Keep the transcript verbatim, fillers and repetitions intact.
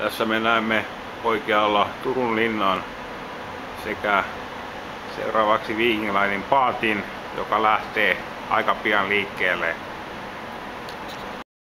Tässä me näemme oikealla Turun linnan sekä seuraavaksi Viking Linen paatin, joka lähtee aika pian liikkeelle.